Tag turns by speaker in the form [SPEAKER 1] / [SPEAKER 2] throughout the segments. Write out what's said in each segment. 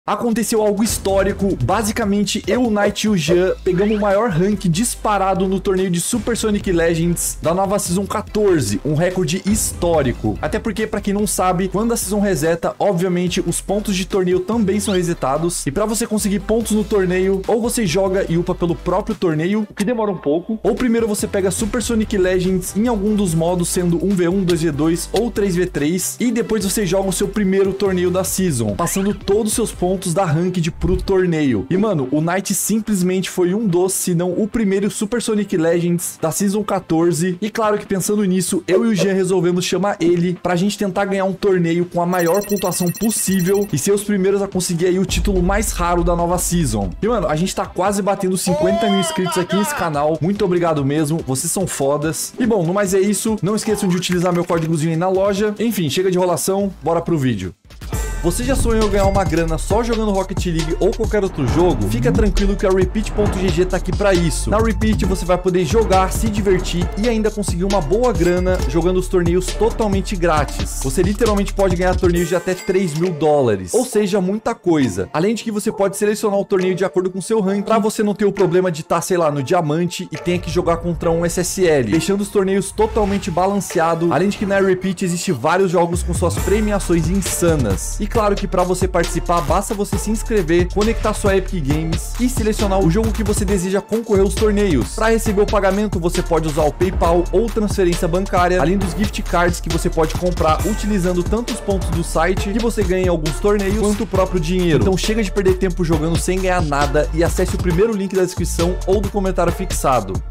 [SPEAKER 1] Aconteceu algo histórico, basicamente eu, o Knight e o Jean pegamos o maior rank disparado no torneio de Super Sonic Legends da nova Season 14, um recorde histórico. Até porque, pra quem não sabe, quando a Season reseta, obviamente os pontos de torneio também são resetados. E pra você conseguir pontos no torneio, ou você joga e upa pelo próprio torneio, o que demora um pouco, ou primeiro você pega Super Sonic Legends em algum dos modos, sendo 1v1, 2v2 ou 3v3, e depois você joga o seu primeiro torneio da Season, passando todos os seus pontos da Ranked pro torneio. E mano, o Knight simplesmente foi um dos, se não o primeiro Super Sonic Legends da Season 14. E claro que pensando nisso, eu e o Jean resolvemos chamar ele pra gente tentar ganhar um torneio com a maior pontuação possível e ser os primeiros a conseguir aí o título mais raro da nova Season. E mano, a gente tá quase batendo 50 mil inscritos aqui nesse canal. Muito obrigado mesmo, vocês são fodas. E bom, no mais é isso. Não esqueçam de utilizar meu códigozinho aí na loja. Enfim, chega de enrolação, bora pro vídeo. Você já sonhou ganhar uma grana só jogando Rocket League ou qualquer outro jogo? Fica tranquilo que a Repeat.gg tá aqui pra isso. Na Repeat você vai poder jogar, se divertir e ainda conseguir uma boa grana jogando os torneios totalmente grátis. Você literalmente pode ganhar torneios de até 3 mil dólares, ou seja, muita coisa. Além de que você pode selecionar o torneio de acordo com seu ranking, pra você não ter o problema de estar, sei lá, no diamante e tenha que jogar contra um SSL, deixando os torneios totalmente balanceados. Além de que na Repeat existe vários jogos com suas premiações insanas. E claro que para você participar, basta você se inscrever, conectar sua Epic Games e selecionar o jogo que você deseja concorrer aos torneios. Para receber o pagamento, você pode usar o PayPal ou transferência bancária, além dos gift cards que você pode comprar utilizando tanto os pontos do site que você ganha em alguns torneios, quanto o próprio dinheiro. Então chega de perder tempo jogando sem ganhar nada e acesse o primeiro link da descrição ou do comentário fixado.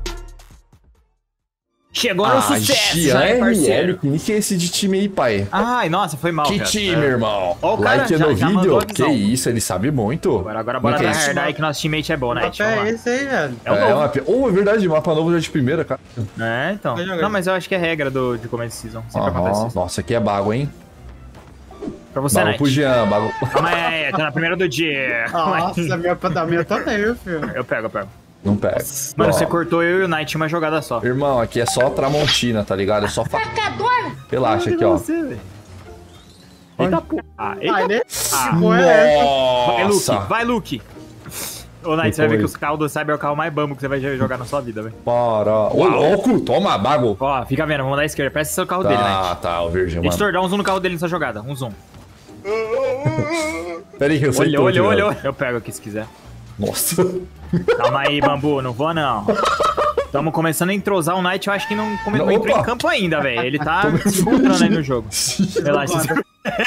[SPEAKER 2] Chegou no sucesso, né, parceiro?
[SPEAKER 1] Que é esse de time aí, pai?
[SPEAKER 2] Ai, nossa, foi mal,
[SPEAKER 1] Que
[SPEAKER 2] cara.
[SPEAKER 1] time, irmão?
[SPEAKER 2] Ó, o cara
[SPEAKER 1] Like
[SPEAKER 2] já
[SPEAKER 1] no vídeo?
[SPEAKER 2] mandou a
[SPEAKER 1] Que
[SPEAKER 2] visão.
[SPEAKER 1] isso, ele sabe muito.
[SPEAKER 2] Agora bora
[SPEAKER 1] Que é
[SPEAKER 2] dar
[SPEAKER 1] isso?
[SPEAKER 2] hard aí que nosso teammate é bom, né?
[SPEAKER 3] Que é esse aí, velho?
[SPEAKER 2] É o novo.
[SPEAKER 1] é verdade, mapa novo já de primeira, cara.
[SPEAKER 2] É, então.
[SPEAKER 3] Vai jogar.
[SPEAKER 2] Não, mas eu acho que é regra de começo de season. Sempre acontece isso.
[SPEAKER 1] Nossa, aqui é bago, hein?
[SPEAKER 2] Pra você,
[SPEAKER 1] Bago
[SPEAKER 2] Knight.
[SPEAKER 1] pro Jean, bago.
[SPEAKER 2] Calma aí, tô na primeira do dia.
[SPEAKER 3] Nossa, da minha torneio, filho.
[SPEAKER 2] Eu pego.
[SPEAKER 1] Não pega.
[SPEAKER 2] Mano,
[SPEAKER 1] Ó,
[SPEAKER 2] você cortou eu e o Knight em uma jogada só.
[SPEAKER 1] Irmão, aqui é só Tramontina, tá ligado? É só Relaxa aqui, ó.
[SPEAKER 2] Você, velho. Eita porra.
[SPEAKER 3] Ai, né?
[SPEAKER 2] Ah,
[SPEAKER 3] Porra é essa?
[SPEAKER 2] Vai, Luke.
[SPEAKER 1] Nossa.
[SPEAKER 2] Vai, Luke. Ô, Knight, você vai ver que os carros do Cyber é o carro mais bambo que você vai jogar na sua vida, velho.
[SPEAKER 1] Para. Ô, louco! Toma, bago.
[SPEAKER 2] Ó, fica vendo, vamos dar esquerda. Presta seu carro dele, Knight.
[SPEAKER 1] Tá, o virgem,
[SPEAKER 2] Editor,
[SPEAKER 1] mano.
[SPEAKER 2] dá um zoom no carro dele nessa jogada. Um zoom.
[SPEAKER 1] Pera aí, eu sei tudo,
[SPEAKER 2] Olha.
[SPEAKER 1] velho.
[SPEAKER 2] Eu pego aqui se quiser.
[SPEAKER 1] Nossa.
[SPEAKER 2] Calma aí, bambu, não vou não. Tamo começando a entrosar o Knight, eu acho que não entrou
[SPEAKER 1] Opa.
[SPEAKER 2] em campo ainda, velho. Ele tá se encontrando aí no jogo. Relaxa.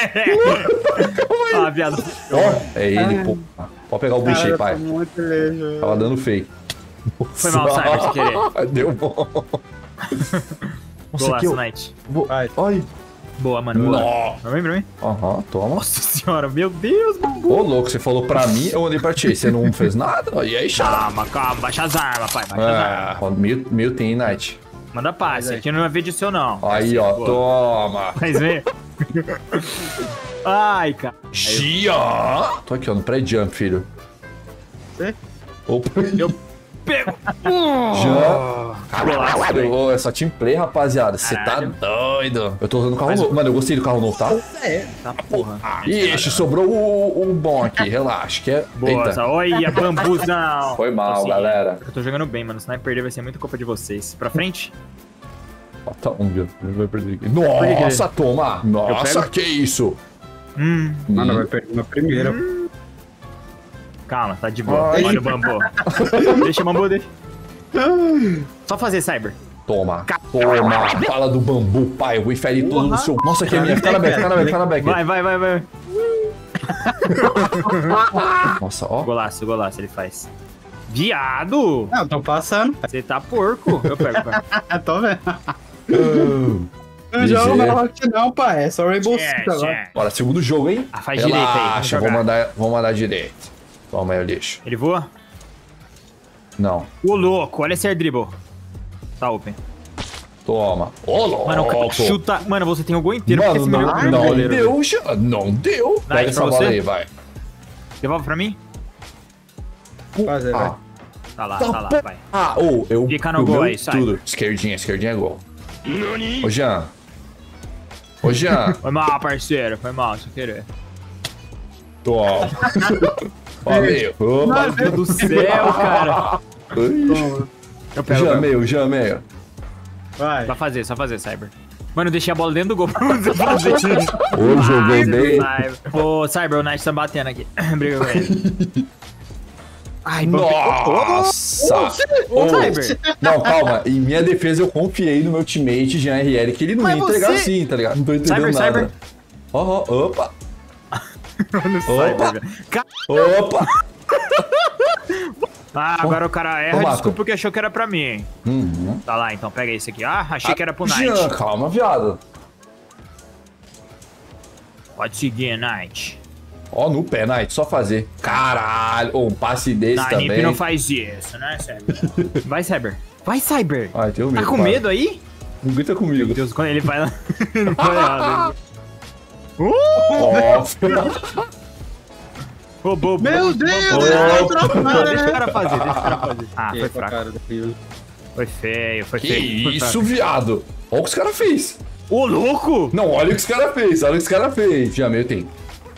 [SPEAKER 2] Ah, viado.
[SPEAKER 1] Ó, é ele, pô. Pode pegar o bicho aí, pai.
[SPEAKER 3] Muito lejo.
[SPEAKER 1] Tava dando fake.
[SPEAKER 2] Foi mal, Cyber, sem querer.
[SPEAKER 1] Deu bom. Nossa, aqui
[SPEAKER 2] Golaço,
[SPEAKER 1] eu...
[SPEAKER 2] Knight.
[SPEAKER 3] Vai.
[SPEAKER 1] Olha.
[SPEAKER 2] Boa, mano, boa.
[SPEAKER 1] Nó.
[SPEAKER 2] Pra mim.
[SPEAKER 1] Aham, toma.
[SPEAKER 2] Nossa senhora, meu Deus, bambu.
[SPEAKER 1] Ô, louco, você falou pra mim, eu andei pra ti. Você não fez nada? E aí, chato?
[SPEAKER 2] Calma, baixa as armas, pai, baixa as armas.
[SPEAKER 1] Ó, mil tem, Knight.
[SPEAKER 2] Manda passe, aqui não é vídeo seu, não.
[SPEAKER 1] Aí, ó,
[SPEAKER 2] Boa.
[SPEAKER 1] toma.
[SPEAKER 2] Mas vem. Ai, cara.
[SPEAKER 1] Gia! Tô aqui, ó, no pré-jump, filho.
[SPEAKER 3] Você?
[SPEAKER 1] Opa.
[SPEAKER 2] Eu pego.
[SPEAKER 1] Já.
[SPEAKER 2] Golaço, velho.
[SPEAKER 1] Ô, é só team play, rapaziada. Você tá
[SPEAKER 2] Caralho.
[SPEAKER 1] doido. Eu tô usando o carro novo. Mano, eu gostei do carro novo, tá?
[SPEAKER 2] Tá porra.
[SPEAKER 1] Ixi, sobrou o bom aqui. Relaxa, que é...
[SPEAKER 2] Boa,
[SPEAKER 1] Eita.
[SPEAKER 2] olha, bambuzão.
[SPEAKER 1] Foi mal,
[SPEAKER 2] Consegui.
[SPEAKER 1] galera.
[SPEAKER 2] Eu tô jogando bem, mano. Se não perder, vai ser muita culpa de vocês. Pra frente?
[SPEAKER 1] Tá um, viu? Ele vai perder aqui. Nossa, toma! Nossa,
[SPEAKER 2] pego?
[SPEAKER 1] que isso?
[SPEAKER 3] Mano, vai perder na primeira.
[SPEAKER 2] Calma, tá de boa.
[SPEAKER 1] Ai.
[SPEAKER 2] Olha o bambu. Deixa o bambu, deixa. Só fazer, Cyber.
[SPEAKER 1] Toma. Toma. Fala do bambu, pai. Eu vou inferir todo no seu... Nossa, aqui é minha. Fica na back, fica na back, fica na back.
[SPEAKER 2] Vai.
[SPEAKER 1] Nossa, ó.
[SPEAKER 2] Golaço, ele faz. Viado!
[SPEAKER 3] Não, tô passando.
[SPEAKER 2] Você tá porco. Eu pego, pai.
[SPEAKER 3] Tô vendo. Não
[SPEAKER 1] BG.
[SPEAKER 3] jogo mais Rocket não, pai. É só Rainbow Six agora.
[SPEAKER 2] Tchê.
[SPEAKER 1] Bora, segundo jogo, hein?
[SPEAKER 2] Ah, faz direito aí, vamos
[SPEAKER 1] Relaxa,
[SPEAKER 2] jogar.
[SPEAKER 1] vou mandar direito. Toma aí o lixo.
[SPEAKER 2] Ele voa?
[SPEAKER 1] Não.
[SPEAKER 2] Ô, louco, olha esse air dribble. Tá open.
[SPEAKER 1] Toma. Ô, louco.
[SPEAKER 2] Mano, o cara chuta. Mano, você tem o gol inteiro. porque
[SPEAKER 1] Mano,
[SPEAKER 2] esse melhor
[SPEAKER 1] não
[SPEAKER 2] goleiro, velho.
[SPEAKER 1] deu, já. Não deu. Pega
[SPEAKER 2] pra
[SPEAKER 1] essa bola
[SPEAKER 2] você?
[SPEAKER 1] aí, vai.
[SPEAKER 2] Devolve pra mim?
[SPEAKER 3] Fazer, vai.
[SPEAKER 1] Ah,
[SPEAKER 2] Tá lá, vai.
[SPEAKER 1] ah, ô, eu...
[SPEAKER 2] Fica no
[SPEAKER 1] eu
[SPEAKER 2] gol
[SPEAKER 1] meu
[SPEAKER 2] aí, sai.
[SPEAKER 1] tudo. Esquerdinha é gol. Ô, Jean. Ô, Jean.
[SPEAKER 2] Foi mal, parceiro. Foi mal, sem querer.
[SPEAKER 1] Toma. Valeu.
[SPEAKER 2] Meu Deus do céu, cara. Eu pego.
[SPEAKER 1] Já meio.
[SPEAKER 3] Vai.
[SPEAKER 2] Só fazer, Cyber. Mano, eu deixei a bola dentro do gol pra você fazer.
[SPEAKER 1] Ô, joguei bem.
[SPEAKER 2] Ô, Cyber, o Knight tá batendo aqui. Briga com ele. Ai,
[SPEAKER 1] Nossa!
[SPEAKER 2] Ô, Cyber.
[SPEAKER 1] Não, calma. Em minha defesa, eu confiei no meu teammate, Jean RL, que ele não ia entregar
[SPEAKER 2] você-
[SPEAKER 1] assim, tá ligado? Não tô entendendo
[SPEAKER 2] Cyber,
[SPEAKER 1] nada.
[SPEAKER 2] Cyber.
[SPEAKER 1] Opa!
[SPEAKER 2] No Cyber, velho.
[SPEAKER 1] Opa!
[SPEAKER 2] Ah, agora o cara erra,
[SPEAKER 1] Ô,
[SPEAKER 2] desculpa, porque achou que era pra mim, hein.
[SPEAKER 1] Uhum.
[SPEAKER 2] Tá lá, então, pega esse aqui. Ah, achei que era pro
[SPEAKER 1] Jean,
[SPEAKER 2] Knight.
[SPEAKER 1] calma, viado.
[SPEAKER 2] Pode seguir, Knight.
[SPEAKER 1] Ó, no pé, Knight, só fazer. Caralho, um passe desse
[SPEAKER 2] Na
[SPEAKER 1] também.
[SPEAKER 2] NIP não faz isso, né, Cyber? Vai, Cyber. Vai, Cyber.
[SPEAKER 1] Ai, tenho medo.
[SPEAKER 2] Tá com
[SPEAKER 1] para.
[SPEAKER 2] medo aí?
[SPEAKER 1] Não grita comigo.
[SPEAKER 2] Meu Deus, quando ele vai lá... não foi errado.
[SPEAKER 1] Ó,
[SPEAKER 2] Roubou.
[SPEAKER 3] Meu Deus,
[SPEAKER 1] Ô,
[SPEAKER 3] ele vai
[SPEAKER 2] Deixa o
[SPEAKER 3] trocar,
[SPEAKER 2] cara fazer, Ah, foi
[SPEAKER 3] né?
[SPEAKER 2] fraco.
[SPEAKER 3] Cara, daquilo.
[SPEAKER 2] Foi feio, foi
[SPEAKER 1] que
[SPEAKER 2] feio. Foi
[SPEAKER 1] isso,
[SPEAKER 2] fraco.
[SPEAKER 1] viado? Olha o que os caras fez.
[SPEAKER 2] Ô, louco!
[SPEAKER 1] Não, olha o que os caras fez, olha o que os caras fez. Já meio tem.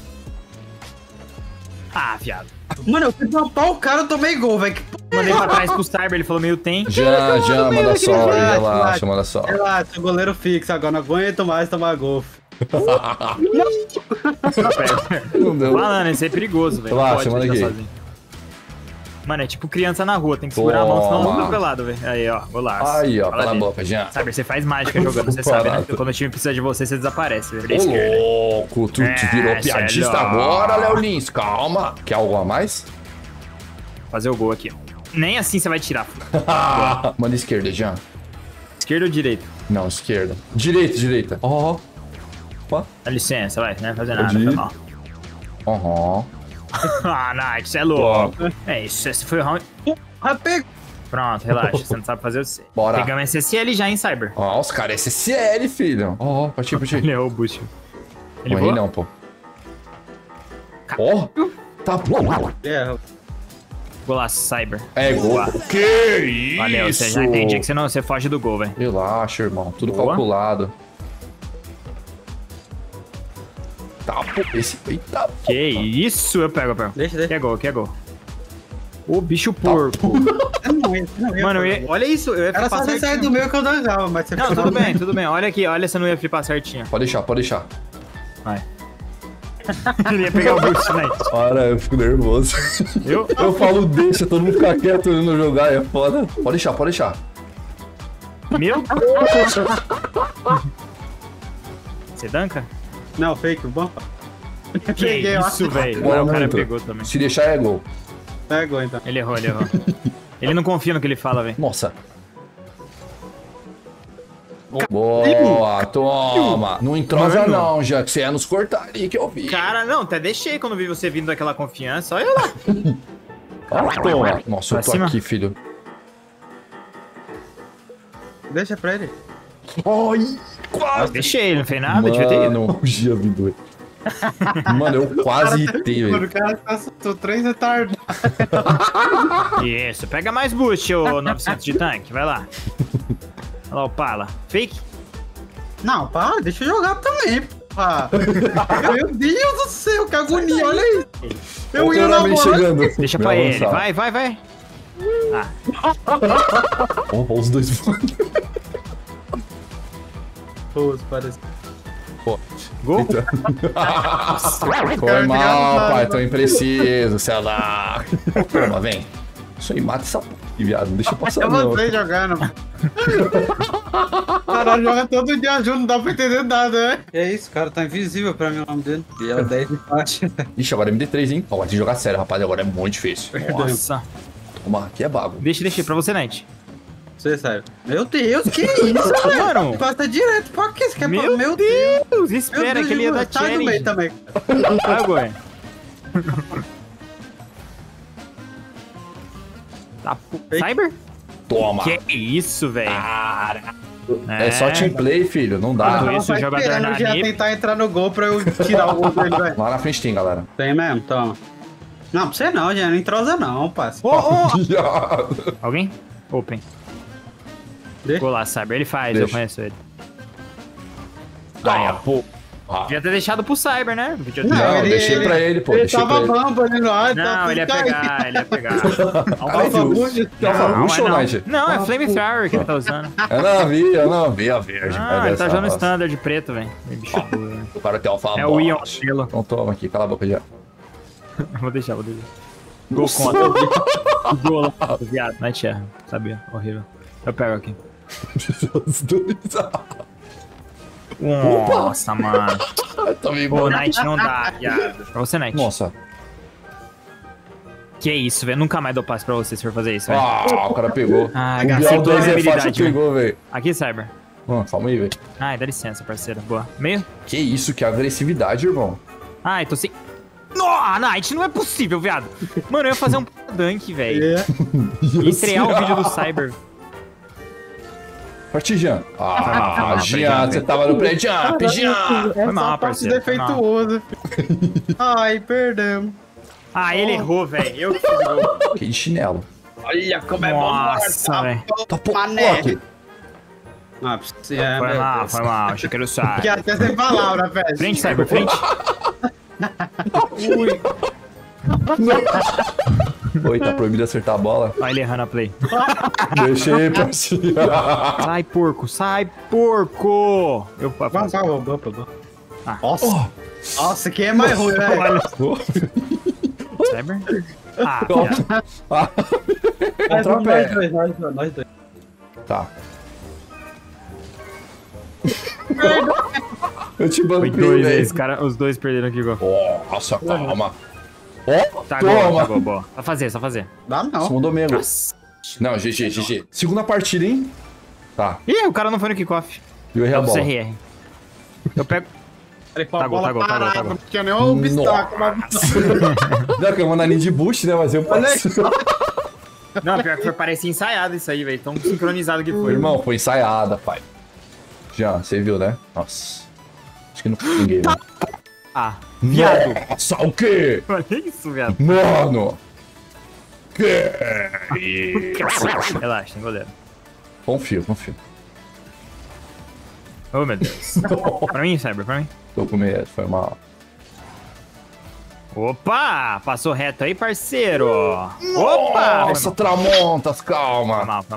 [SPEAKER 2] Ah, viado.
[SPEAKER 3] Mano, eu fui dropar o cara, eu tomei gol, velho. Que porra.
[SPEAKER 2] Mandei pra trás pro Cyber, ele falou meio tem.
[SPEAKER 1] Já, manda só aí,
[SPEAKER 3] relaxa,
[SPEAKER 1] relaxa, manda só.
[SPEAKER 3] Relaxa, goleiro fixo, agora não aguento mais tomar gol.
[SPEAKER 1] Não deu.
[SPEAKER 2] Falando, isso é perigoso, velho. Não
[SPEAKER 1] Relaxa,
[SPEAKER 2] pode
[SPEAKER 1] manda
[SPEAKER 2] deixar
[SPEAKER 1] aqui.
[SPEAKER 2] sozinho. Mano, é tipo criança na rua, tem que segurar a mão, senão
[SPEAKER 1] Toma.
[SPEAKER 2] não atropelado, velho. Aí, ó, golaço.
[SPEAKER 1] Aí, ó,
[SPEAKER 2] Fala
[SPEAKER 1] cala a
[SPEAKER 2] dele.
[SPEAKER 1] boca, Jean.
[SPEAKER 2] Cyber, você faz mágica jogando, você sabe, né?
[SPEAKER 1] Barato.
[SPEAKER 2] Quando o time precisa de você, você desaparece, velho. Da
[SPEAKER 1] Ô,
[SPEAKER 2] esquerda.
[SPEAKER 1] louco, tu te virou
[SPEAKER 2] É,
[SPEAKER 1] piadista
[SPEAKER 2] cê é louco.
[SPEAKER 1] agora, Léo Lins. Calma. Quer algo a mais?
[SPEAKER 2] Fazer o gol aqui, ó. Nem assim você vai tirar.
[SPEAKER 1] Manda esquerda, Jean.
[SPEAKER 2] Esquerda ou direita?
[SPEAKER 1] Não, esquerda. Direita. Ó. Opa.
[SPEAKER 2] Dá licença, vai, não vai fazer nada,
[SPEAKER 1] Pode ir.
[SPEAKER 2] foi mal.
[SPEAKER 1] Aham.
[SPEAKER 2] Ah, Knight, você é louco. É isso, esse foi o round.
[SPEAKER 3] Rapaz,
[SPEAKER 2] Pronto, relaxa, você não sabe fazer o C.
[SPEAKER 1] Bora.
[SPEAKER 2] Pegamos SSL já, hein, Cyber?
[SPEAKER 1] Ó, os caras, SSL, filho. Ó, pode ir.
[SPEAKER 2] Ele errou o boost. Ele
[SPEAKER 1] Morri
[SPEAKER 2] voa?
[SPEAKER 1] não, pô. Ó. Tá bom.
[SPEAKER 3] é,
[SPEAKER 2] Golaço, Cyber.
[SPEAKER 1] É gol.
[SPEAKER 2] Boa.
[SPEAKER 1] Que isso?
[SPEAKER 2] Valeu, você já entendi que você foge do gol, velho.
[SPEAKER 1] Relaxa, irmão. Tudo
[SPEAKER 2] Boa.
[SPEAKER 1] calculado. Tá, pô. Eita.
[SPEAKER 2] Que isso, eu pego.
[SPEAKER 3] Deixa.
[SPEAKER 2] Que é gol, que é gol. Ô, bicho porco. Mano, olha isso, eu ia
[SPEAKER 3] Era só
[SPEAKER 2] flipar
[SPEAKER 3] você sair
[SPEAKER 2] certinho.
[SPEAKER 3] do meio que eu dançava, mas você
[SPEAKER 2] Não, tudo bem. Olha aqui, olha se eu não ia flipar certinho.
[SPEAKER 1] Pode deixar.
[SPEAKER 2] Vai. Ele ia pegar o boost, né?
[SPEAKER 1] Ora, eu fico nervoso.
[SPEAKER 2] Eu?
[SPEAKER 1] Eu falo deixa, todo mundo fica quieto olhando jogar, é foda. Pode deixar.
[SPEAKER 2] Meu? Você danca?
[SPEAKER 3] Não, fake, bom.
[SPEAKER 2] Que
[SPEAKER 3] Peguei, ó.
[SPEAKER 2] isso, velho.
[SPEAKER 1] Bora,
[SPEAKER 2] O cara
[SPEAKER 1] muito.
[SPEAKER 2] pegou também.
[SPEAKER 1] Se deixar é gol.
[SPEAKER 3] Pegou, então.
[SPEAKER 2] Ele errou. Ele não confia no que ele fala, velho.
[SPEAKER 1] Nossa. Boa, toma. Não entrosa
[SPEAKER 2] Mano.
[SPEAKER 1] não, já que você ia nos cortar ali que eu vi.
[SPEAKER 2] Cara, não, até deixei quando vi você vindo daquela confiança. Olha lá.
[SPEAKER 1] Ó, toma. Nossa, eu
[SPEAKER 2] Pra
[SPEAKER 1] tô
[SPEAKER 2] cima.
[SPEAKER 1] aqui, filho.
[SPEAKER 3] Deixa pra ele.
[SPEAKER 1] Ai, quase.
[SPEAKER 2] Deixei, não fez nada, devia ter ido.
[SPEAKER 1] Mano, o Gia me doeu. Mano, eu quase hitei,
[SPEAKER 3] Mano,
[SPEAKER 1] velho.
[SPEAKER 3] o cara assustou 3 retardados.
[SPEAKER 2] Isso, pega mais boost, ô 900 de tanque, vai lá. Olha lá o Pala. Fake?
[SPEAKER 3] Não, para, deixa eu jogar também, porra. Meu Deus do céu, que agonia, olha aí. Eu ia na bola.
[SPEAKER 1] chegando.
[SPEAKER 2] Deixa pra ele, vai. Ah,
[SPEAKER 1] Ó, os dois voando.
[SPEAKER 3] Pô, parece.
[SPEAKER 2] gol?
[SPEAKER 1] Foi mal, pai, tô impreciso, sei lá. Toma, vem. Isso aí, mata essa p, viado. Não deixa eu passar,
[SPEAKER 3] É
[SPEAKER 1] não.
[SPEAKER 3] você jogando. Cara, joga todo dia junto, não dá pra entender nada, né? É isso, cara, tá invisível pra mim o nome dele. E é o 10 de faixa.
[SPEAKER 1] Ixi, agora é MD3, hein? Ó, tem que jogar sério, rapaz. Agora é muito difícil.
[SPEAKER 2] Nossa.
[SPEAKER 1] Toma, aqui é bago.
[SPEAKER 2] Deixa pra você, Night.
[SPEAKER 3] Você sabe. Meu Deus, que isso,
[SPEAKER 2] Mano.
[SPEAKER 3] Passa direto pra quê? Você quer
[SPEAKER 2] Meu
[SPEAKER 3] Meu Deus.
[SPEAKER 2] Deus, espera que ele ia dar
[SPEAKER 3] Sai do meio
[SPEAKER 2] challenge.
[SPEAKER 3] também.
[SPEAKER 2] Vai, Goi. Tá, Cyber?
[SPEAKER 1] Toma.
[SPEAKER 2] Que isso, velho?
[SPEAKER 1] É só team play, filho. Não dá.
[SPEAKER 2] Tudo isso,
[SPEAKER 3] Vai
[SPEAKER 2] jogador
[SPEAKER 3] esperando
[SPEAKER 2] na
[SPEAKER 3] já
[SPEAKER 2] NIP.
[SPEAKER 3] tentar entrar no gol pra eu tirar o gol dele, velho.
[SPEAKER 1] Lá na frente tem, galera.
[SPEAKER 3] Tem mesmo? Toma. Não, pra você não, gente. Não entrosa não, parceiro.
[SPEAKER 1] Viado.
[SPEAKER 2] Alguém? Open.
[SPEAKER 3] Deixa.
[SPEAKER 2] Golaço, Cyber. Ele faz,
[SPEAKER 1] Deixa.
[SPEAKER 2] eu conheço ele.
[SPEAKER 1] Tá,
[SPEAKER 2] Aí, ó.
[SPEAKER 1] pô.
[SPEAKER 2] Devia ter deixado pro Cyber, né?
[SPEAKER 1] Não, deixei pra ele, pô.
[SPEAKER 3] Ele
[SPEAKER 1] Deixei pra
[SPEAKER 3] tava
[SPEAKER 1] ele.
[SPEAKER 3] bamba ali no ar.
[SPEAKER 2] Não, ele ia pegar, ele ia pegar.
[SPEAKER 1] Ai, viu? Que Alpha Bush ou Night?
[SPEAKER 2] Não, é Flamethrower que ele tá usando.
[SPEAKER 1] Eu não vi a verde.
[SPEAKER 2] Ah, ele tá jogando standard preto, velho. Bicho doido, velho.
[SPEAKER 1] O cara tem Alpha
[SPEAKER 2] É o Ion
[SPEAKER 1] Bush.
[SPEAKER 2] Gelo.
[SPEAKER 1] Então toma aqui, cala a boca já.
[SPEAKER 2] Vou deixar. Gol contra. Gol lá, viado. Night erra, sabia? Horrível. Eu pego aqui.
[SPEAKER 1] Os dois.
[SPEAKER 2] Nossa, mano.
[SPEAKER 1] Também
[SPEAKER 2] Pô, Night não dá, viado. Pra você, Night.
[SPEAKER 1] Nossa.
[SPEAKER 2] Que isso, velho. Nunca mais dou passe pra você se for fazer isso, velho.
[SPEAKER 1] Ah, o cara pegou.
[SPEAKER 2] Ah,
[SPEAKER 1] o
[SPEAKER 2] gastei
[SPEAKER 1] Biel
[SPEAKER 2] toda a
[SPEAKER 1] 2 é faixa
[SPEAKER 2] habilidade,
[SPEAKER 1] pegou, velho.
[SPEAKER 2] Aqui, Cyber.
[SPEAKER 1] Calma aí, velho.
[SPEAKER 2] Ai, dá licença, parceiro. Boa. Meio?
[SPEAKER 1] Que isso, que agressividade, irmão.
[SPEAKER 2] Ai, tô sem... Nossa, Night, não é possível, viado. Mano, eu ia fazer um dunk, velho. E estrear o vídeo do Cyber.
[SPEAKER 1] Parti, Jean.
[SPEAKER 2] mal,
[SPEAKER 1] Jean, você tava no pré-jump, Jean.
[SPEAKER 2] Foi mal,
[SPEAKER 3] Essa parte
[SPEAKER 2] parceiro, foi mal.
[SPEAKER 3] defeituoso. Ai, perdão.
[SPEAKER 2] Ah, ele errou, velho. Eu que fiz o gol.
[SPEAKER 1] Que de chinelo.
[SPEAKER 3] Olha como
[SPEAKER 2] Nossa, velho.
[SPEAKER 1] Tá pô,
[SPEAKER 3] Mané.
[SPEAKER 1] aqui.
[SPEAKER 3] Ah, você é,
[SPEAKER 2] Foi
[SPEAKER 3] meu
[SPEAKER 2] mal,
[SPEAKER 3] Deus.
[SPEAKER 2] foi mal. Achei que era o Cyber.
[SPEAKER 3] Que até sem palavra, velho.
[SPEAKER 2] Frente, Cyber, frente. Ui.
[SPEAKER 1] Oi, tá proibido acertar a bola?
[SPEAKER 2] Olha ele errando a play.
[SPEAKER 1] Deixei pra cima.
[SPEAKER 2] Sai, porco. Sai, porco. Eu
[SPEAKER 3] Vamos, vamos.
[SPEAKER 2] Ah.
[SPEAKER 3] Nossa. Nossa, quem é mais ruim, velho?
[SPEAKER 2] Olha. Cyber? Ah, viado.
[SPEAKER 1] Contra o pé.
[SPEAKER 3] Nós dois.
[SPEAKER 1] Tá. Eu te
[SPEAKER 2] Foi
[SPEAKER 1] banquei,
[SPEAKER 2] dois, esse
[SPEAKER 1] velho.
[SPEAKER 2] cara, os dois perderam aqui, gol.
[SPEAKER 1] Nossa, calma. Ó,
[SPEAKER 2] Tá gol,
[SPEAKER 1] toma.
[SPEAKER 2] boa. Só fazer, só fazer.
[SPEAKER 3] Dá
[SPEAKER 1] Você
[SPEAKER 3] não.
[SPEAKER 1] mandou mesmo.
[SPEAKER 2] Nossa.
[SPEAKER 1] Não, GG. Segunda partida, hein? Tá.
[SPEAKER 2] Ih, o cara não foi no kickoff.
[SPEAKER 1] Eu errei a
[SPEAKER 2] É do
[SPEAKER 1] bola.
[SPEAKER 2] CRR. Eu pego...
[SPEAKER 3] Tá
[SPEAKER 2] gol, tá gol.
[SPEAKER 3] Não tinha nenhum obstáculo.
[SPEAKER 1] Não, que eu vou na linha de boost, né? Mas eu
[SPEAKER 3] Olha
[SPEAKER 1] passo.
[SPEAKER 2] Não, pior que foi, parecia ensaiado isso aí, velho. Tão sincronizado que foi.
[SPEAKER 1] Irmão, foi ensaiada, pai. Já, você viu, né? Nossa. Acho que não ninguém, né?
[SPEAKER 2] Ah, viado.
[SPEAKER 1] Nossa, o quê?
[SPEAKER 2] Olha isso, viado.
[SPEAKER 1] Mano! Que isso?
[SPEAKER 2] Relaxa, tem goleiro.
[SPEAKER 1] Confio.
[SPEAKER 2] Oh, meu Deus. Pra mim, Cyber, pra mim.
[SPEAKER 1] Tô com medo, foi mal.
[SPEAKER 2] Opa! Passou reto aí, parceiro. Opa!
[SPEAKER 1] Nossa, Tramontas,
[SPEAKER 2] Foi
[SPEAKER 1] calma.
[SPEAKER 2] mal.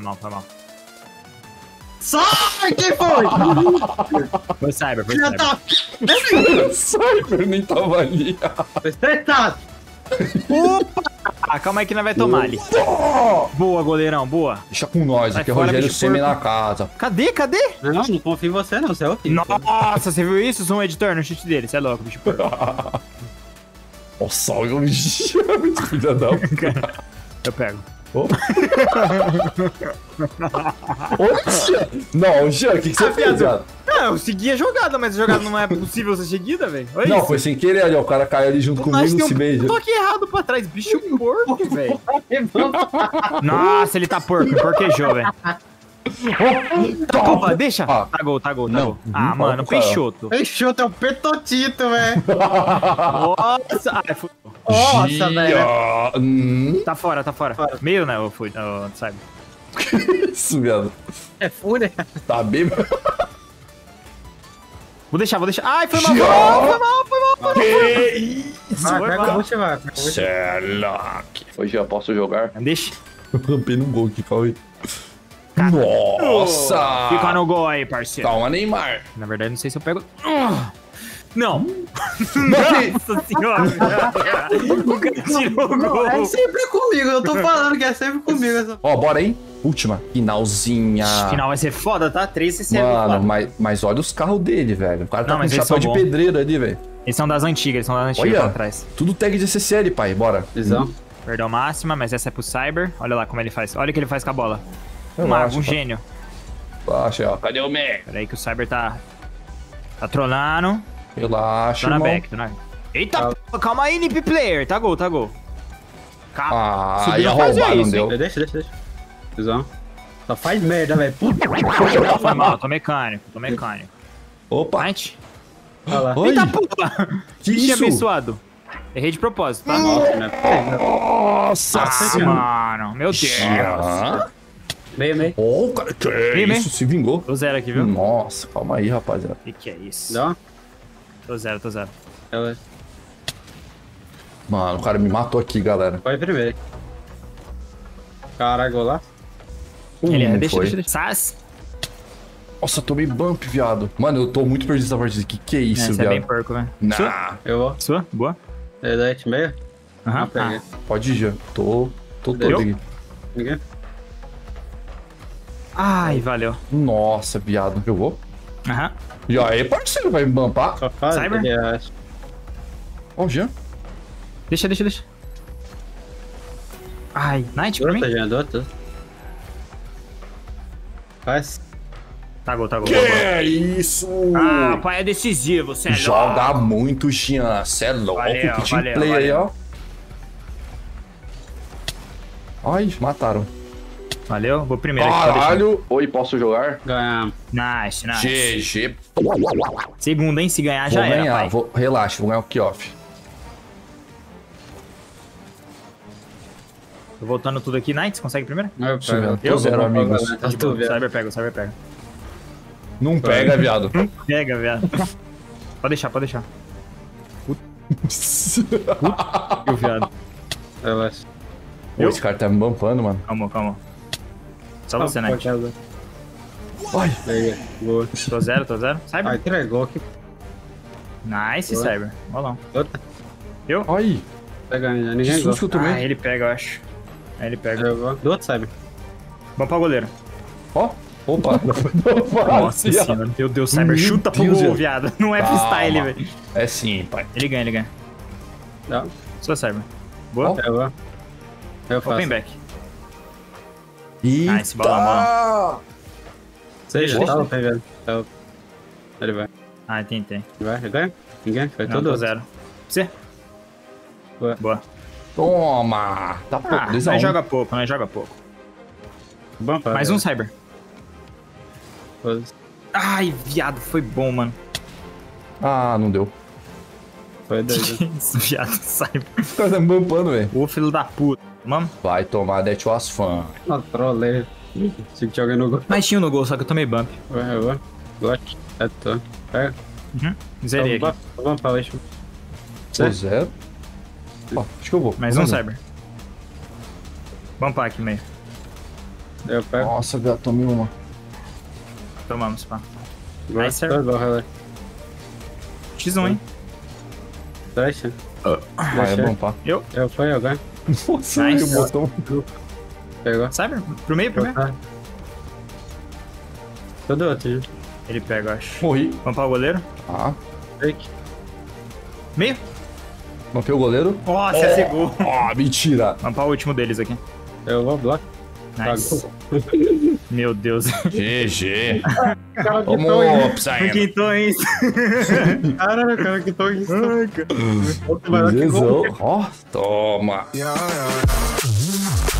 [SPEAKER 3] Sai, quem foi?
[SPEAKER 2] Foi Cyber, foi
[SPEAKER 3] Já
[SPEAKER 2] Cyber.
[SPEAKER 3] tá.
[SPEAKER 1] Cyber nem tava ali.
[SPEAKER 3] Acertado.
[SPEAKER 2] Opa! Ah, calma aí que nós vai tomar ali. Boa, goleirão, boa.
[SPEAKER 1] Deixa com nós,
[SPEAKER 2] Sai
[SPEAKER 1] aqui é
[SPEAKER 2] fora,
[SPEAKER 1] Rogério
[SPEAKER 2] bicho
[SPEAKER 1] Semi
[SPEAKER 2] porco.
[SPEAKER 1] na casa.
[SPEAKER 2] Cadê?
[SPEAKER 3] Não confio em você não, você é horrível.
[SPEAKER 2] Nossa, você viu isso? Sou um editor no chute dele. Você é louco, bicho porco.
[SPEAKER 1] Nossa, olha o filha da puta.
[SPEAKER 2] Eu pego.
[SPEAKER 1] Não, Jean, o que você fez, viado?
[SPEAKER 2] Não, eu segui a jogada, mas a jogada não é possível ser seguida, velho. Olha
[SPEAKER 1] Não,
[SPEAKER 2] isso.
[SPEAKER 1] foi sem querer ali, ó. O cara caiu ali junto
[SPEAKER 2] Mas
[SPEAKER 1] comigo,
[SPEAKER 2] tem
[SPEAKER 1] se beija.
[SPEAKER 2] um toque errado pra trás. Bicho porco, velho. Nossa, ele tá porco. Porquejou, velho. Opa, deixa.
[SPEAKER 1] Ah.
[SPEAKER 2] Tá gol.
[SPEAKER 1] Não.
[SPEAKER 2] Ah, mano,
[SPEAKER 1] Cara.
[SPEAKER 2] Peixoto.
[SPEAKER 3] Fechou, tem um petotito, velho.
[SPEAKER 2] Nossa. Ai, fui.
[SPEAKER 3] Nossa, velho.
[SPEAKER 2] Tá fora. Meio, né? Eu fui, sabe?
[SPEAKER 1] Isso, viado.
[SPEAKER 3] É fúria.
[SPEAKER 1] Tá bem.
[SPEAKER 2] Vou deixar. Ai, foi mal.
[SPEAKER 1] Que isso?
[SPEAKER 3] Vai,
[SPEAKER 2] Foi
[SPEAKER 3] pega
[SPEAKER 2] mal.
[SPEAKER 3] o boot e vai.
[SPEAKER 1] Sherlock. Hoje eu posso jogar?
[SPEAKER 2] Deixa.
[SPEAKER 1] Eu rampei no gol aqui, calma aí. Nossa!
[SPEAKER 2] Fica no gol aí, parceiro.
[SPEAKER 1] Calma, Neymar.
[SPEAKER 2] Na verdade, não sei se eu pego... Não.
[SPEAKER 1] Não.
[SPEAKER 2] Nossa senhora. O cara tirou o gol.
[SPEAKER 3] É sempre comigo, eu tô falando que é sempre comigo. Essa...
[SPEAKER 1] Ó, bora, hein? Última. Finalzinha.
[SPEAKER 2] Final vai ser foda, tá? 3
[SPEAKER 1] Mano, mas olha os carros dele, velho. O cara tá
[SPEAKER 2] Não,
[SPEAKER 1] com
[SPEAKER 2] mas eles
[SPEAKER 1] chapéu
[SPEAKER 2] são
[SPEAKER 1] de
[SPEAKER 2] bons.
[SPEAKER 1] pedreiro ali, velho.
[SPEAKER 2] Eles são das antigas, pra
[SPEAKER 1] Olha,
[SPEAKER 2] trás.
[SPEAKER 1] tudo tag de SSL, pai. Bora.
[SPEAKER 3] Visão.
[SPEAKER 2] Perdão máxima, mas essa é pro Cyber. Olha lá como ele faz. Olha o que ele faz com a bola. Um
[SPEAKER 1] Relaxa,
[SPEAKER 2] mago, um
[SPEAKER 1] pai.
[SPEAKER 2] gênio.
[SPEAKER 1] Relaxa, ó. Cadê o man?
[SPEAKER 2] Pera aí que o Cyber tá trolando.
[SPEAKER 1] Relaxa,
[SPEAKER 2] Tô na
[SPEAKER 1] irmão.
[SPEAKER 2] back, tô na... Eita, pô, calma aí, NP Player. Tá gol. Calma.
[SPEAKER 1] Ah,
[SPEAKER 2] Subiu,
[SPEAKER 1] ia
[SPEAKER 2] não fazia
[SPEAKER 1] roubar, não
[SPEAKER 2] isso,
[SPEAKER 1] deu.
[SPEAKER 3] Deixa. Visão. Só faz merda, velho. Puta.
[SPEAKER 2] Foi mal, tô mecânico.
[SPEAKER 1] Opa.
[SPEAKER 2] Night.
[SPEAKER 3] Olha lá.
[SPEAKER 1] Oi.
[SPEAKER 2] Eita, porra.
[SPEAKER 1] Que
[SPEAKER 2] Bichinho
[SPEAKER 1] isso?
[SPEAKER 2] abençoado. Errei de propósito, tá?
[SPEAKER 3] Nossa, né?
[SPEAKER 1] Nossa
[SPEAKER 2] Mano, meu Deus.
[SPEAKER 1] senhora.
[SPEAKER 3] Meio.
[SPEAKER 1] Ô, cara, que
[SPEAKER 2] Meio.
[SPEAKER 1] isso? Se vingou.
[SPEAKER 2] Tô zero aqui, viu?
[SPEAKER 1] Nossa, calma aí, rapaziada.
[SPEAKER 2] O que é isso?
[SPEAKER 3] Dá.
[SPEAKER 2] Tô zero, tô zero.
[SPEAKER 3] Ela
[SPEAKER 1] Mano, o cara me matou aqui, galera.
[SPEAKER 3] foi primeiro. Caralho, golaço.
[SPEAKER 2] Ele é,
[SPEAKER 1] Não
[SPEAKER 2] deixa,
[SPEAKER 1] foi.
[SPEAKER 2] deixa. Sas.
[SPEAKER 1] Nossa, eu tomei bump, viado. Mano, eu tô muito perdido nessa partida. Que é isso,
[SPEAKER 2] Essa é bem
[SPEAKER 1] viado?
[SPEAKER 2] porco, velho.
[SPEAKER 1] Nah,
[SPEAKER 3] Eu vou.
[SPEAKER 2] Sua? Boa.
[SPEAKER 3] Delete meio?
[SPEAKER 2] Aham.
[SPEAKER 3] Peguei.
[SPEAKER 1] pode ir já. Tô todo
[SPEAKER 3] Deu?
[SPEAKER 1] aqui.
[SPEAKER 3] Ninguém?
[SPEAKER 2] Ai, valeu.
[SPEAKER 1] Nossa, viado. Eu vou?
[SPEAKER 2] Aham.
[SPEAKER 1] E aí, parceiro, vai me bumpar?
[SPEAKER 3] Só faz
[SPEAKER 2] Cyber?
[SPEAKER 3] ele acha.
[SPEAKER 1] Ó, o Jean.
[SPEAKER 2] Deixa, deixa, deixa. Ai, Knight pra mim?
[SPEAKER 3] Protegendo outro. Faz.
[SPEAKER 2] Tá gol, tá gol.
[SPEAKER 1] Que
[SPEAKER 2] Boa, boa.
[SPEAKER 1] é isso?
[SPEAKER 2] Ah, pai é decisivo, você é
[SPEAKER 1] Joga
[SPEAKER 2] louco.
[SPEAKER 1] muito, Jean. Cê é louco.
[SPEAKER 2] Valeu,
[SPEAKER 1] Que team
[SPEAKER 2] valeu,
[SPEAKER 1] play aí,
[SPEAKER 2] valeu.
[SPEAKER 1] ó. Ai, mataram.
[SPEAKER 2] Valeu, vou primeiro aqui. Pode deixar.
[SPEAKER 1] Caralho. Oi, posso jogar?
[SPEAKER 3] Ganhamos.
[SPEAKER 2] Nice, nice.
[SPEAKER 1] GG.
[SPEAKER 2] Segunda, hein? Se ganhar, já
[SPEAKER 1] Vou
[SPEAKER 2] era,
[SPEAKER 1] ganhar.
[SPEAKER 2] pai.
[SPEAKER 1] Relaxa, vou ganhar o kioff.
[SPEAKER 2] Tô voltando tudo aqui. Knights, consegue primeiro?
[SPEAKER 1] Deixa eu ver. Tô zero, amigos.
[SPEAKER 2] Tá de boa. Cyber pega, Cyber pega.
[SPEAKER 1] Não pega, viado.
[SPEAKER 2] Pega, viado. Pode deixar, pode deixar. E o viado?
[SPEAKER 3] Relaxa.
[SPEAKER 1] Pô, esse cara tá me bumpando, mano.
[SPEAKER 2] Calma, calma. Só você, Knight.
[SPEAKER 1] Ai.
[SPEAKER 3] Peguei. Boa.
[SPEAKER 2] Tô zero, tô zero.
[SPEAKER 3] Ah,
[SPEAKER 2] Cyber.
[SPEAKER 3] entregou aqui.
[SPEAKER 2] Nice,
[SPEAKER 3] Boa.
[SPEAKER 2] Cyber. Bolão.
[SPEAKER 3] Outra.
[SPEAKER 1] Ai.
[SPEAKER 3] Pega ainda.
[SPEAKER 1] Que
[SPEAKER 3] Ninguém
[SPEAKER 1] susto
[SPEAKER 3] gosta.
[SPEAKER 1] que eu
[SPEAKER 2] Ah,
[SPEAKER 1] tomei.
[SPEAKER 2] ele pega, eu acho. Aí ele pega.
[SPEAKER 3] Eu vou. Do outro, Cyber.
[SPEAKER 2] Vamos pra goleiro.
[SPEAKER 1] Ó. Opa. Opa.
[SPEAKER 2] Nossa senhora. Meu Deus, Cyber.
[SPEAKER 1] Meu
[SPEAKER 2] Chuta pro
[SPEAKER 1] Deus,
[SPEAKER 2] gol,
[SPEAKER 1] viado.
[SPEAKER 2] viado. Não é
[SPEAKER 1] Calma.
[SPEAKER 2] freestyle, velho.
[SPEAKER 1] É sim, pai.
[SPEAKER 2] Ele ganha, ele ganha.
[SPEAKER 3] Dá.
[SPEAKER 2] Sua Cyber. Boa.
[SPEAKER 1] Ó.
[SPEAKER 3] Eu vou. Eu faço.
[SPEAKER 2] Open back.
[SPEAKER 1] Eita.
[SPEAKER 2] Nice, bola,
[SPEAKER 3] Você já
[SPEAKER 2] Deixa.
[SPEAKER 3] tava pegando. Tá. Ele vai.
[SPEAKER 2] Ah, tem.
[SPEAKER 3] Vai, ganha? Ninguém? Foi
[SPEAKER 2] Não,
[SPEAKER 3] todo
[SPEAKER 2] tô
[SPEAKER 3] outro.
[SPEAKER 2] zero. Você?
[SPEAKER 3] Boa.
[SPEAKER 2] Boa.
[SPEAKER 1] Toma. Tá pouco.
[SPEAKER 2] Ah,
[SPEAKER 1] 2 a 1.
[SPEAKER 2] nós joga pouco, nós joga pouco.
[SPEAKER 3] Bom, pá,
[SPEAKER 2] Mais um Cyber.
[SPEAKER 3] Foda-se.
[SPEAKER 2] Ai, viado, foi bom, mano.
[SPEAKER 1] Ah, não deu.
[SPEAKER 3] Foi doido.
[SPEAKER 2] Que isso, viado, Cyber.
[SPEAKER 1] O cara tá me bumpando, velho.
[SPEAKER 2] Ô, filho da puta. Vamos?
[SPEAKER 1] Vai tomar That Was Fun.
[SPEAKER 3] Uma trolleira. Tinha que jogar no gol.
[SPEAKER 2] Mas tinha no gol, só que eu tomei bump.
[SPEAKER 3] Vai, eu vou. Block. É, tô. Pega.
[SPEAKER 2] Uhum. Zerei aqui.
[SPEAKER 3] Vamos pra baixo.
[SPEAKER 1] Tô zero. Ó, acho que eu vou.
[SPEAKER 2] Mais
[SPEAKER 1] Vou
[SPEAKER 2] um
[SPEAKER 1] fazer.
[SPEAKER 2] Cyber. Vamos aqui meio.
[SPEAKER 3] Eu pego.
[SPEAKER 1] Nossa, viado, tomei uma.
[SPEAKER 2] Tomamos, pá.
[SPEAKER 3] Vai,
[SPEAKER 2] Nice, sir.
[SPEAKER 3] Tá bom, relaxa.
[SPEAKER 2] X1, hein?
[SPEAKER 3] Deixa.
[SPEAKER 1] Vai, é
[SPEAKER 3] Deixa.
[SPEAKER 1] bumpar.
[SPEAKER 3] Eu fui, eu ganho.
[SPEAKER 1] Nossa,
[SPEAKER 2] Nice.
[SPEAKER 1] o botão.
[SPEAKER 3] Pegou.
[SPEAKER 2] Cyber? Pro meio, pro meio.
[SPEAKER 3] Tá. Todo outro, gente.
[SPEAKER 2] Ele pega, eu acho.
[SPEAKER 1] Morri.
[SPEAKER 2] Vamos para o goleiro.
[SPEAKER 1] Ah,
[SPEAKER 3] Fake.
[SPEAKER 2] Meio.
[SPEAKER 1] bumpei o goleiro.
[SPEAKER 2] Nossa, esse é gol.
[SPEAKER 1] Ó, mentira.
[SPEAKER 2] Vamos para o último deles aqui.
[SPEAKER 3] Eu vou bloco.
[SPEAKER 2] Nice. Meu Deus.
[SPEAKER 1] GG.
[SPEAKER 3] Cara, que
[SPEAKER 1] Vamos,
[SPEAKER 3] tão
[SPEAKER 1] Psy.
[SPEAKER 2] Quintou isso.
[SPEAKER 3] Caralho, cara, que tão isso. Vai lá que
[SPEAKER 1] Beleza.
[SPEAKER 3] gol.
[SPEAKER 1] Ó, toma.
[SPEAKER 4] Yeah, yeah.